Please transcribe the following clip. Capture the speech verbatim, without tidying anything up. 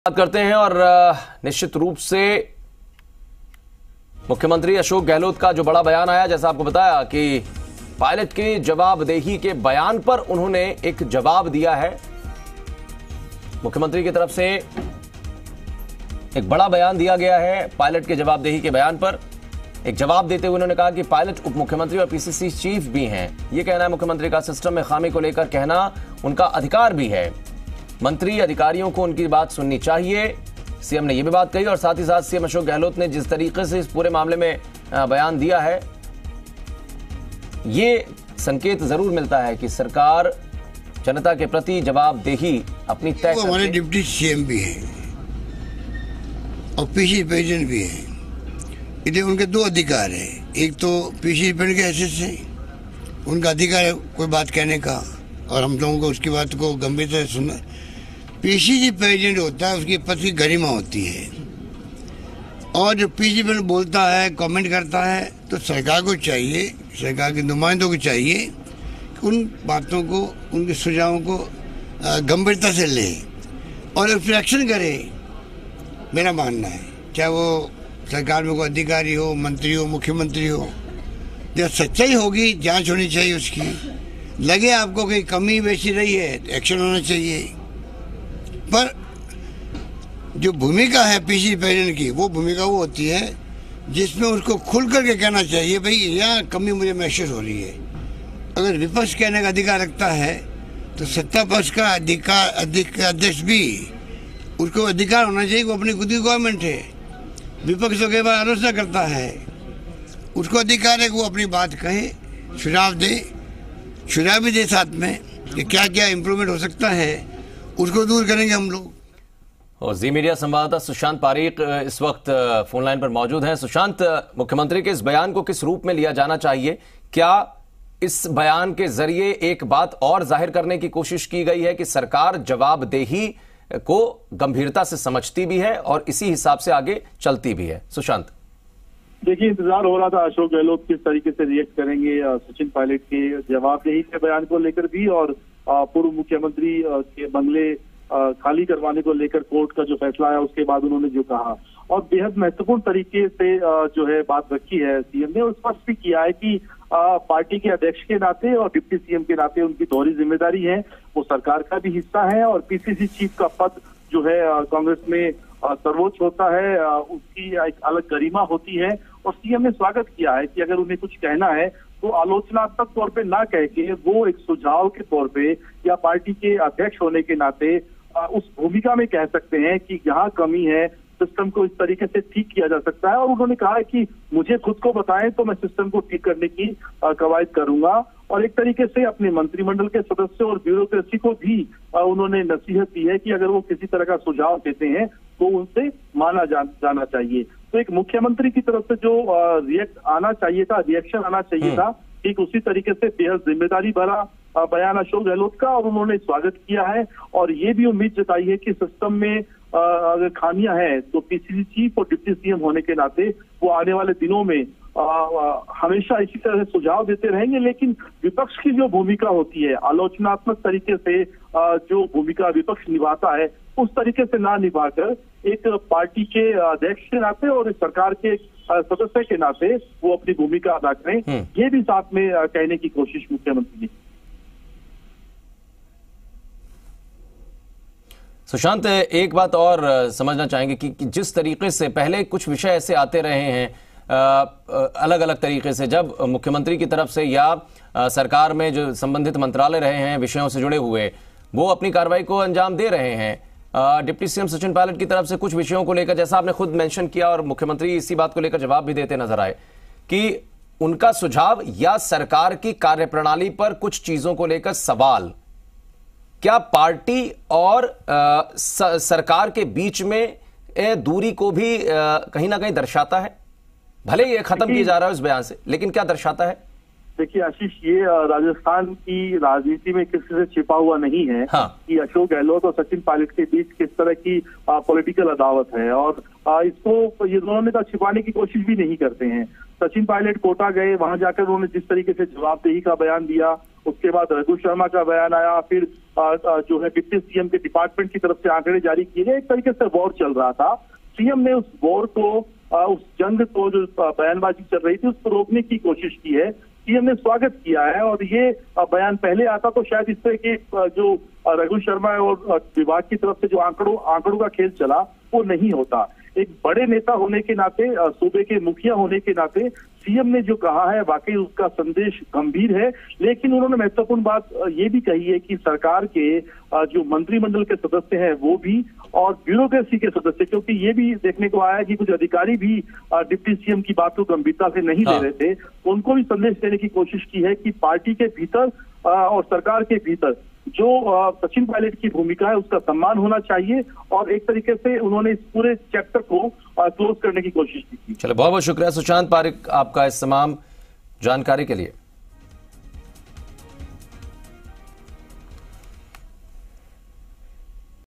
बात करते हैं और निश्चित रूप से मुख्यमंत्री अशोक गहलोत का जो बड़ा बयान आया, जैसा आपको बताया कि पायलट की जवाबदेही के बयान पर उन्होंने एक जवाब दिया है। मुख्यमंत्री की तरफ से एक बड़ा बयान दिया गया है। पायलट के जवाबदेही के बयान पर एक जवाब देते हुए उन्होंने कहा कि पायलट उप मुख्यमंत्री और पीसीसी चीफ भी हैं। यह कहना है मुख्यमंत्री का सिस्टम में खामी को लेकर कहना उनका अधिकार भी है। मंत्री अधिकारियों को उनकी बात सुननी चाहिए, सीएम ने यह भी बात कही। और साथ ही साथ सीएम अशोक गहलोत ने जिस तरीके से इस पूरे मामले में बयान दिया है, ये संकेत जरूर मिलता है कि सरकार जनता के प्रति जवाबदेही अपनी तय करके। हमारे डिप्टी सीएम भी हैं और पीसी प्रेसिडेंट भी हैं। इधर उनके दो अधिकार है। एक तो पीसी प्रेसिडेंट के हैसियत से उनका अधिकार है कोई बात कहने का, और हम लोगों को उसकी बात को गंभीरता से सुनना। पीसीसी प्रेसिडेंट होता है, उसकी पद की गरिमा होती है, और जो पीसी प्रेसिडेंट बोलता है, कमेंट करता है, तो सरकार को चाहिए, सरकार के नुमाइंदों को चाहिए कि उन बातों को, उनके सुझावों को गंभीरता से ले और उस पर एक्शन करे। मेरा मानना है, चाहे वो सरकार में कोई अधिकारी हो, मंत्री हो, मुख्यमंत्री हो, जब सच्चाई होगी जांच होनी चाहिए उसकी। लगे आपको कि कमी बेची रही है तो एक्शन होना चाहिए। पर जो भूमिका है पीसी प्रेसिडेंट की, वो भूमिका वो होती है जिसमें उसको खुल करके कहना चाहिए, भाई यहाँ कमी मुझे महसूस हो रही है। अगर विपक्ष कहने का अधिकार रखता है तो सत्ता पक्ष का अधिकार अध्यक्ष भी, उसको अधिकार होना चाहिए। वो अपनी खुद की गवर्नमेंट है, विपक्ष तो कई बार आलोचना करता है, उसको अधिकार है कि वो अपनी बात कहे, सुझाव दे, सुझाव भी दे साथ में कि क्या क्या इम्प्रूवमेंट हो सकता है, उसको दूर करेंगे हम लोग। और जी मीडिया संवाददाता सुशांत पारीक इस वक्त फोन लाइन पर मौजूद हैं। सुशांत, मुख्यमंत्री के इस बयान को किस रूप में लिया जाना चाहिए? क्या इस बयान के जरिए एक बात और जाहिर करने की कोशिश की गई है कि सरकार जवाबदेही को गंभीरता से समझती भी है और इसी हिसाब से आगे चलती भी है? सुशांत, देखिए, इंतजार हो रहा था अशोक गहलोत किस तरीके से रिएक्ट करेंगे सचिन पायलट के जवाबदेही के बयान को लेकर भी, और पूर्व मुख्यमंत्री के बंगले खाली करवाने को लेकर कोर्ट का जो फैसला आया उसके बाद उन्होंने जो कहा, और बेहद महत्वपूर्ण तरीके से जो है बात रखी है सीएम ने। और स्पष्ट भी किया है कि पार्टी के अध्यक्ष के नाते और डिप्टी सीएम के नाते उनकी दोहरी जिम्मेदारी है, वो सरकार का भी हिस्सा है, और पीसीसी चीफ का पद जो है कांग्रेस में सर्वोच्च होता है, उसकी एक अलग गरिमा होती है। और सीएम ने स्वागत किया है कि अगर उन्हें कुछ कहना है तो आलोचनात्मक तौर पे ना कह के वो एक सुझाव के तौर पे या पार्टी के अध्यक्ष होने के नाते उस भूमिका में कह सकते हैं कि यहाँ कमी है, सिस्टम को इस तरीके से ठीक किया जा सकता है। और उन्होंने कहा है कि मुझे खुद को बताएं तो मैं सिस्टम को ठीक करने की कवायद करूंगा। और एक तरीके से अपने मंत्रिमंडल के सदस्यों और ब्यूरोक्रेसी को भी उन्होंने नसीहत दी है कि अगर वो किसी तरह का सुझाव देते हैं तो उनसे माना जा, जाना चाहिए। तो एक मुख्यमंत्री की तरफ से जो रिएक्ट आना चाहिए था, रिएक्शन आना चाहिए था, ठीक उसी तरीके से बेहद जिम्मेदारी भरा बयान अशोक गहलोत का, और उन्होंने स्वागत किया है। और ये भी उम्मीद जताई है कि सिस्टम में अगर खामियां हैं तो पीसीसी चीफ और डिप्टी सीएम होने के नाते वो आने वाले दिनों में आ, आ, हमेशा इसी तरह से सुझाव देते रहेंगे। लेकिन विपक्ष की जो भूमिका होती है, आलोचनात्मक तरीके से आ, जो भूमिका विपक्ष निभाता है, उस तरीके से ना निभाकर एक पार्टी के अध्यक्ष के नाते और एक सरकार के सदस्य के नाते वो अपनी भूमिका अदा करें, ये भी साथ में कहने की कोशिश मुख्यमंत्री ने। सुशांत, एक बात और समझना चाहेंगे कि, कि जिस तरीके से पहले कुछ विषय ऐसे आते रहे हैं अलग अलग तरीके से, जब मुख्यमंत्री की तरफ से या आ, सरकार में जो संबंधित मंत्रालय रहे हैं विषयों से जुड़े हुए, वो अपनी कार्रवाई को अंजाम दे रहे हैं। डिप्टी सीएम सचिन पायलट की तरफ से कुछ विषयों को लेकर, जैसा आपने खुद मेंशन किया, और मुख्यमंत्री इसी बात को लेकर जवाब भी देते नजर आए कि उनका सुझाव या सरकार की कार्यप्रणाली पर कुछ चीजों को लेकर सवाल, क्या पार्टी और आ, स, सरकार के बीच में ए, दूरी को भी आ, कहीं ना कहीं दर्शाता है? भले ये खत्म किया जा रहा है इस बयान से, लेकिन क्या दर्शाता है? देखिए आशीष, ये राजस्थान की राजनीति में किसी से छिपा हुआ नहीं है। हाँ। कि अशोक गहलोत और सचिन पायलट के बीच किस तरह की पॉलिटिकल अदावत है, और आ, इसको ये दोनों नेता छिपाने की कोशिश भी नहीं करते हैं। सचिन पायलट कोटा गए, वहां जाकर उन्होंने जिस तरीके से जवाबदेही का बयान दिया उसके बाद रघु शर्मा का बयान आया, फिर जो है डिप्टी सीएम के डिपार्टमेंट की तरफ से आंकड़े जारी किए गए। एक तरीके से वॉर चल रहा था। सीएम ने उस वॉर को, उस जंग को, जो बयानबाजी चल रही थी, उसको रोकने की कोशिश की है। सीएम ने स्वागत किया है और ये बयान पहले आता तो शायद इस तरह के जो रघु शर्मा और विभाग की तरफ से जो आंकड़ों आंकड़ों का खेल चला वो नहीं होता। एक बड़े नेता होने के नाते, सूबे के मुखिया होने के नाते सीएम ने जो कहा है वाकई उसका संदेश गंभीर है, लेकिन उन्होंने महत्वपूर्ण बात ये भी कही है कि सरकार के जो मंत्रिमंडल के सदस्य हैं वो भी, और ब्यूरोक्रेसी के सदस्य, क्योंकि ये भी देखने को आया कि कुछ अधिकारी भी डिप्टी सीएम की बात को गंभीरता से नहीं ले रहे थे, उनको भी संदेश देने की कोशिश की है कि पार्टी के भीतर और सरकार के भीतर जो सचिन पायलट की भूमिका है उसका सम्मान होना चाहिए, और एक तरीके से उन्होंने इस पूरे चैप्टर को क्लोज करने की कोशिश की थी। चलो, बहुत बहुत शुक्रिया सुशांत पारिक आपका इस तमाम जानकारी के लिए।